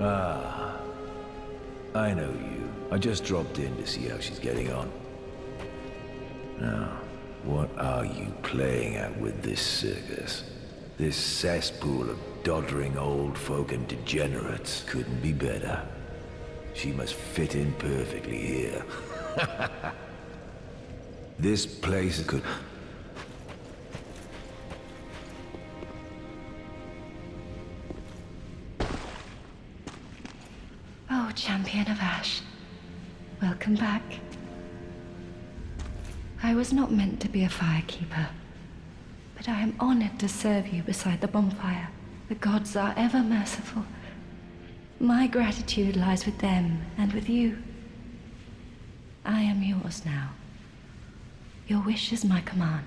Ah, I know you. I just dropped in to see how she's getting on. Now, what are you playing at with this circus? This cesspool of doddering old folk and degenerates couldn't be better. She must fit in perfectly here. This place could... Oh, Champion of Ash. Welcome back. I was not meant to be a firekeeper, but I am honored to serve you beside the bonfire. The gods are ever merciful. My gratitude lies with them and with you. I am yours now. Your wish is my command.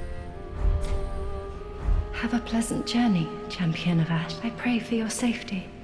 Have a pleasant journey, Champion of Ash. I pray for your safety.